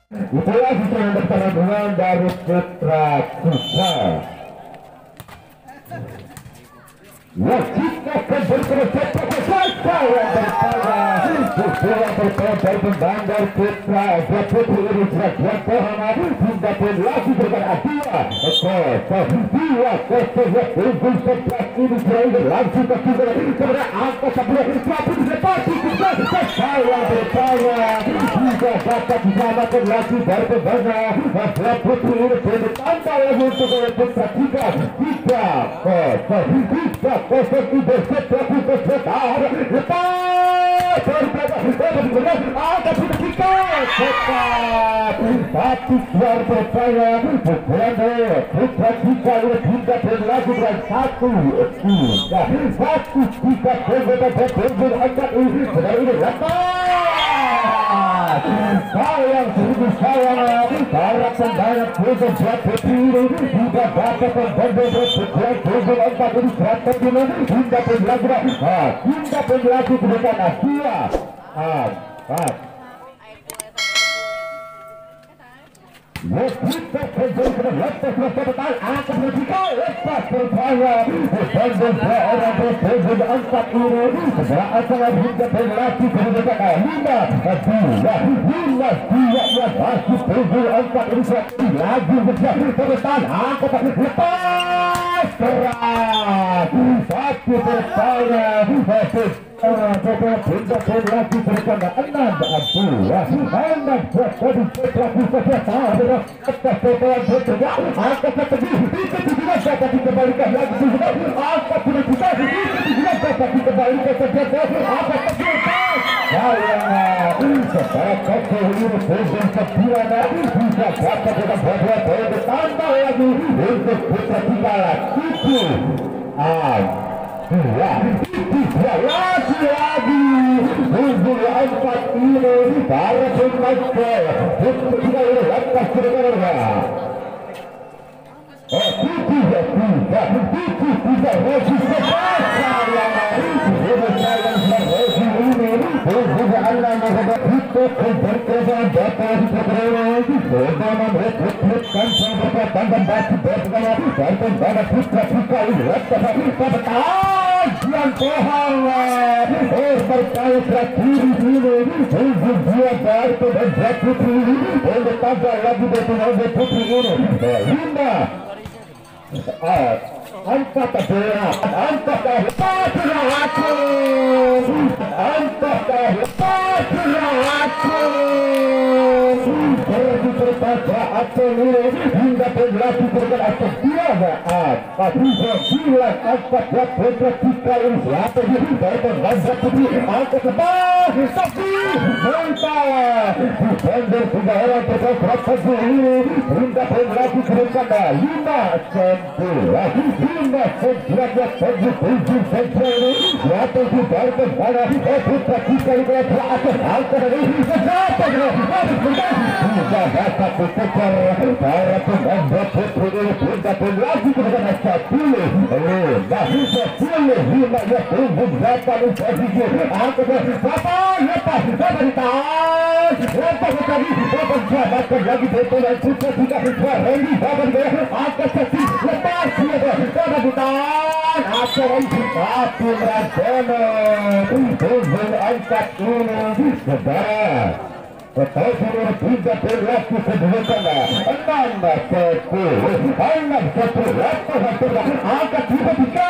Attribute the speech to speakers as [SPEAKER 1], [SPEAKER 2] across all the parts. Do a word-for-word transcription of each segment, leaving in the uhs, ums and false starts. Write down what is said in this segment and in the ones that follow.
[SPEAKER 1] Itulah susunan pertandingan dari Putra Putra. Ya kita akan berkeras selesai yang berkala Bola berkala dari pembandar Putra Dua putri ini sudah dua pohon hingga pun lagi berkata dua kosong dua kosong ya tunggu sebelas ini sudah langsung ke tiga kepada angka sebelah tapi dilepasi kita selesai yang berkala juga dapat diselamatkan lagi dari pembandar Dua putri ini bertambah lagi untuk Putra tiga tiga kosong tiga kosong tidak seperti kesetar lepas berbagai ada kita cepat tapi luar percaya bukan Putra tiga tiga berlaku dan satu tiga satu tiga berbeda berbeda angkat ini sudah ini lepas sayang sungguh sayang para pembalap Putra Dua Putri ini juga dapat berbeda berbeda berbeda angkat ini strategi hingga berlaku hingga berlaku ke depan Asia empat kita kerja lepas lepas akan berjika lepas berjaya berbanding dua orang berbeda angkat ini setelah acara hingga berlaku ke depan lima dua lima dua yang masih berbeda angkat ini lagi berjaya ke depan angkat lepas keras satu berjaya Beberapa benda berlaku bersama enam dua enam dua tadi berlaku saja adalah atas beberapa berbeda angka strategi itu tidak dapat dikembalikan lagi angka sudah kita itu tidak dapat dikembalikan saja angka terlepas sayang setelah kaki ini berjalan sembilan bisa dapat dengan beberapa poin tambah lagi untuk Putra tiga tujuh dua tiga lagi-lagi untuk empat ini para pemain untuk tiga ini lepas ke depan oh tiga tiga tiga tiga masih sepasang yang ini sayang Resi ini untuk anda menghadap itu berkesan dapat diperoleh bersama merekrutkan beberapa bandar batu bersama dan pembalap Putra Putra ini lepas yang pohon oh berkait terakhir ini untuk dia dari pembalap Putri untuk tambah lagi pembalap Putri ini lima angkat bola angkat lepas aku angkat lepas aku pergi berbaca atau ini hingga berlaku bergerak atas dia empat sembilan angkat dua Putra tiga ini siapa ini dari pembalap Putri angkat lepas tapi mentah defender tiga orang bergerak ini hingga berlaku bergerak lima sembilan lima sembilan ya tujuh tujuh sembilan ini siapa itu dari pembalap Putra tiga ini atas angkat ini siapa ini sudah dapat dikejar para pembalap Putri ini sudah berlaku ke depan sepuluh lima sepuluh lima ya tunggu berapa ini posisi angkat berapa lepas berapa ditahan lepas tadi berapa jabatan lagi betul Putra tiga dua Randy berapa angkat sesi lepas berapa ditahan akan tapi Radono tunggu angkat ini saudara betul sudah tiga berlaku sebelumnya enam sepuluh enam sepuluh lepas angkat tiga tiga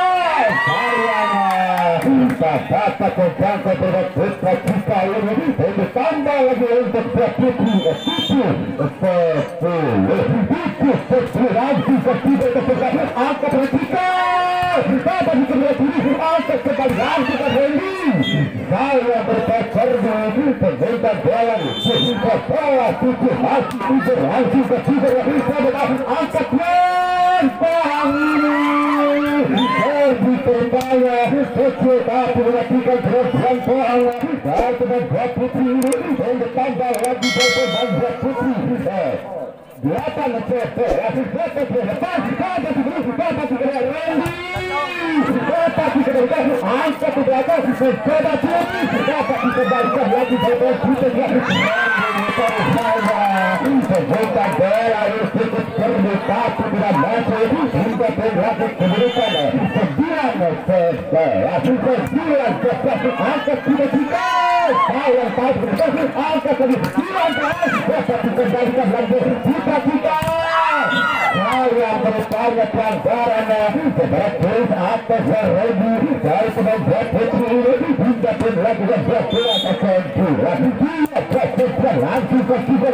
[SPEAKER 1] sayang dapat terjangkau berat Putra kita ini untuk tambah lagi untuk Dua Putri tujuh sepuluh tujuh sepuluh lagi ketiga kesekat angkat tiga dapat dikembali angkat kembali lagi ke Randy saya berpacarnya pemerintah dalam bola tujuh masih tiga lagi ketiga angkat bang ini Randy terbaya kecil tapi melakukan teruskan bola dan dengan Dua Putri ini untuk tambah lagi beberapa Dua Putri delapan lepas lepas lepas dapat diberi dapat diberi Randy dapat diberikan angkat ke belakang mencoba Putri dapat dikembalikan lagi beberapa Putri volta dela, ele fica permutado para massa, ainda tem lado comunicado. Seguiram festa, assim seguiram festa, alta tira de gás, sai ao palco, alta tira de gás, festa de gás, fica de gás. Sai a batalha para agora, né? Depois até já rede, sai para o bloco, ainda tem lado da bloco, a cantura. Langsung ke kita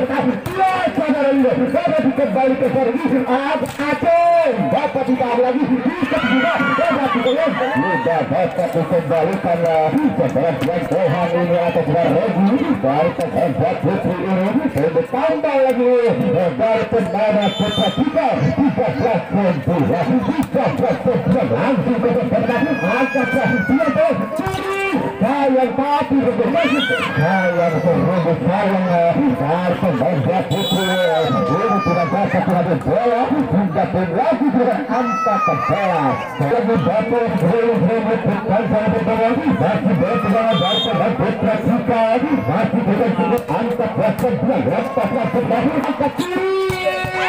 [SPEAKER 1] kembali ke servis dapat ditahan lagi bisa juga dapat dikembalikan sebelah Tuhan ini atas Regi dari pembuat putri ini ditambah lagi dari pemain putra kita tiga belas dua tiga belas dua langsung ke depan angkat dia tuh sayang tapi sayang terus sayang dari pembuat putri ini tidak dapat mengambil bola hingga lagi dengan angka ke bola lagi bapak belum-belum berkan sama berbola masih berpegang dari pembuat putra kita masih dengan cukup angka besar dua lepas masuk dari angka kiri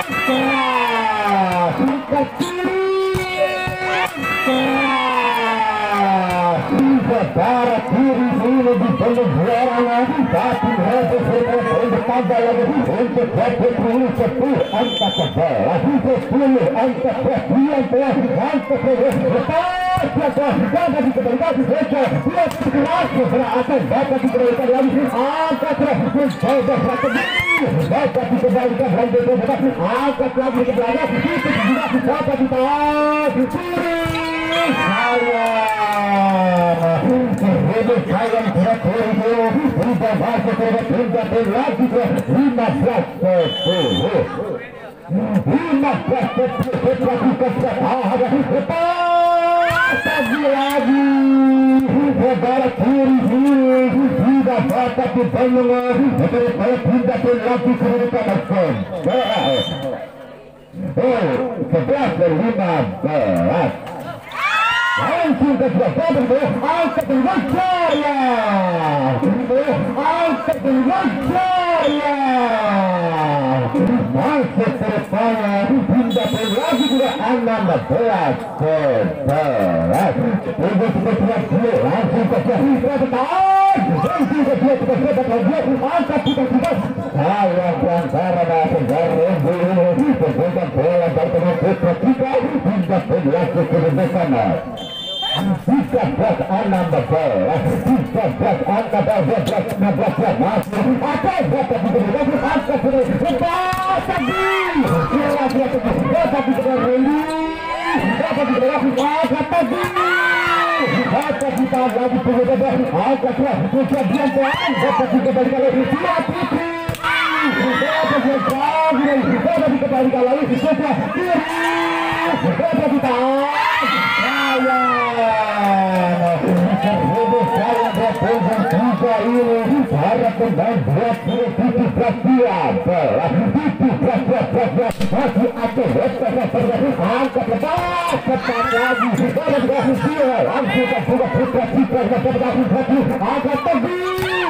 [SPEAKER 1] angka kiri saudara kiri ini di belum juara tapi mereka sudah bertambah lagi untuk dapat ini sepuluh angka ke bola sepuluh angka perhatian telah angka lepas lepas dapat dikembalikan saja dia keras akan dapat dikembalikan lagi angka terakhir mencoba strategi dapat dikembalikan lagi angka lagi ke belakang itu juga dapat ditahan kiri sayang ini sayang terpuluh tidak masuk ke tidak lagi ke lima belas sepuluh lima belas sepuluh lakukan ada lepas lagi saudara kiri tidak dapat dibangun kalau tidak lagi ke depan oh sebelas lima belas langsung ke belakang angkat Jaya angkat Jaya masuk ke depan hingga lagi juga enam belas sebelas ini sepertinya dia langsung ke belakang langsung ke belakang angkat kita kita sayang antara penjara ini berpegang bola dari pemain putra kita hingga berlaku ke depan tiga belas enam belas tiga belas angka dua belas enam belas masuk apa dapat diberikan angka sudah lepas tadi dapat diberikan dapat diberikan angka tadi dapat ditahan lagi pengedahan angka sudah kejadian doang dapat dikembalikan lagi dua putri dapat dikembalikan dapat dikembalikan lagi sudah kiri dapat ditahan terhubung saya berpegang tiga ini para pemain dua puluh tujuh perhatian tujuh belas masih ada lepas angkat lepas cepat lagi ada dikasih dia langsung ke buka putra kita angkat tebing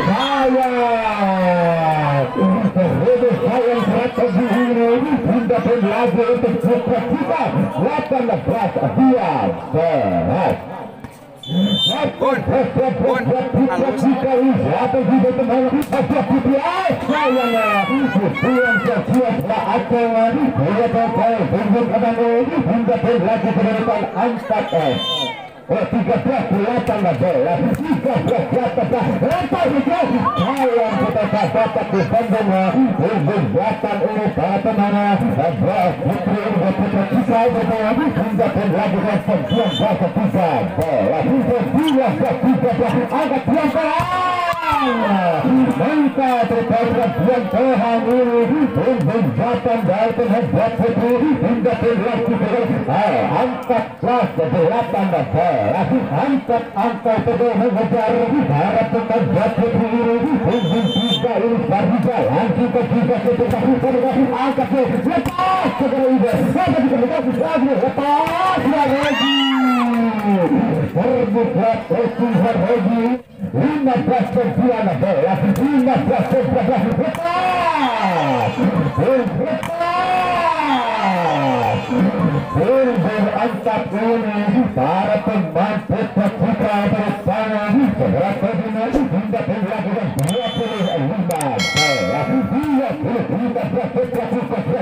[SPEAKER 1] sayang terhubung sayang strategi ini hingga lagi untuk putra kita delapan belas dua belas Pun, pun, halus. Siapa juga teman Asia Putri sayangnya Puan siap-siap akan Dia total Bungkuk Amano hingga lagi ke depan angkat es Oh, tiga belas delapan belas tiga belas delapan belas lepas itu sayang kita dapat disambung Bungkuk Jatan ini pada mana Beras Putri ini Putra kita hingga lagi ke sembilan belas tiga belas sembilan belas tiga belas angkat dua belas Maka terkait Tuhan Tuhan ini Bungkuk Jatan dari penghubungan Putri hingga beras kita angkat kelas delapan belas angkat angkat pedang mengejar harap pengejar putri ini punggung tiga ini Farida langsung ke tiga ketika angkat lepas segera ini sampai dikembalikan lagi lepas lagi terbuka Tuhan lagi lima belas sembilan belas lima belas sembilan belas lepas Berangkat ini para pemain Putra Putra bersama segera terjun hingga dilakukan dua puluh lima bola dua puluh lima Putra Putra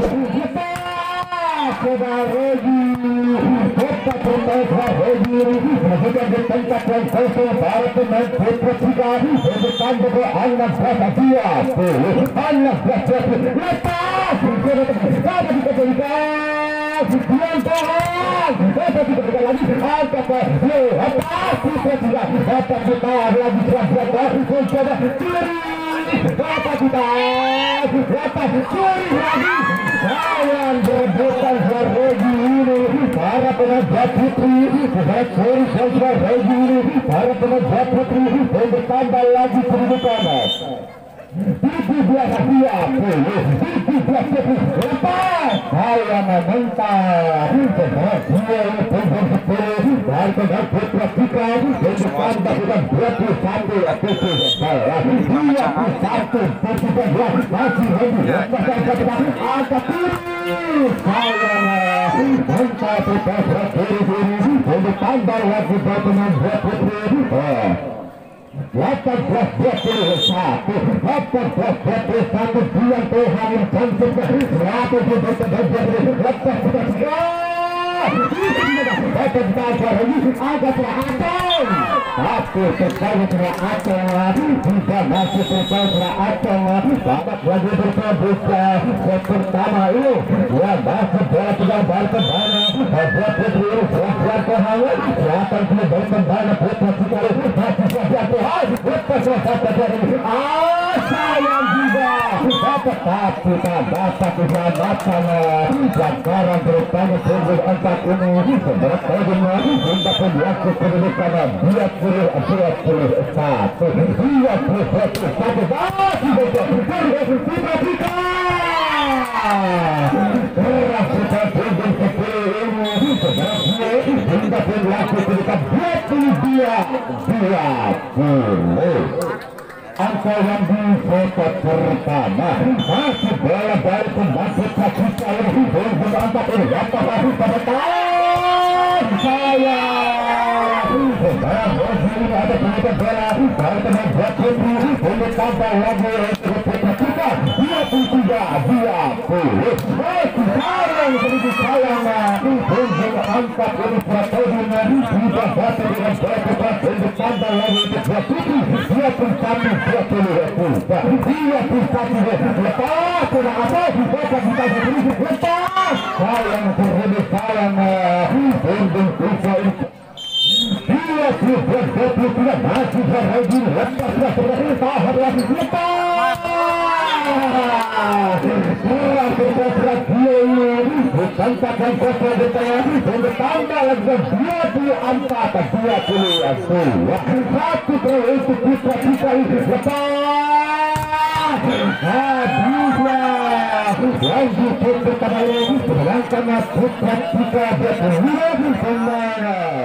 [SPEAKER 1] Coba Regi Kota pemain Regi menunjukkan di tempat yang kosong para pemain Putra Putra berdepan dengan anak berapa dia anak berapa lepas dapat dikembalikan Sekian tahan dapat dikembalikan lagi angkat atas Putra Putra dapat ditahan lagi serang-serang mencoba kiri dapat ditahan dapat kiri lagi sayang berebutan Regi ini para penajat putri sebagai kiri saudara Regi ini para penajat putri dan bertambah lagi kedudukan tujuh belas siap tujuh belas lepas saya meminta setelah dia ini punggung sepuluh dari pemain Putra Putra dan bertambah dengan dua puluh satu tujuh belas dua puluh satu tujuh belas masih lebih lepas dari kita angkat kiri saya minta Putra Putra ini dan bertambah lagi dari pemain Putra Putra delapan belas dua puluh satu delapan belas dua puluh satu bulan Tuhan yang cantik seratus juta terjadi lepas kita dapat belajar ini agak teratur tapi sekali teratur bisa masih sekali teratur dapat lagi berkebuka set pertama ini yang masih bola tidak balik kembali Putra Putri ini selesai kehangat siapa yang berkembali Putra Putri masih selesai Tuhan lepas selesai terjadi ah sayang juga dapat tapi tak dapat diselamatkan pelanggaran terutama sungguh empat ini seberat poinnya hingga penjualan kedudukan dua puluh dua puluh satu dua puluh satu masih betul Putra Putra keras kita punggung sepuluh ini seberat hingga penjualan kedudukan dua puluh dua dua puluh angka yang di foto pertama masih bola dari pemain Putra Putra ini berempat ini dapat masuk pada tangan saya sekarang ini ada penyidik bola dari pemain Putra Putri ini tambah lagi Putra Putra dua puluh tiga dua puluh masih sayang sedikit sayang untuk angkat ini Pratodina sudah dapat dengan bola Putra Putri tambah lagi Putra Putri dua puluh satu dua puluh dua puluh satu lepas sudah apa dapat kita beri lepas sayang terlebih sayang untuk Putra ini dua puluh dua puluh tiga masih berhenti lepas sudah tahan lagi lepas kurang berkosrat dia ini bukankan kosrat di tengah dan bertambah lagi dua puluh empat dua puluh dua satu terus untuk Putra Putra ini lepas habislah lanjut untuk kembali sedangkan Putra Putra berpuluh pemain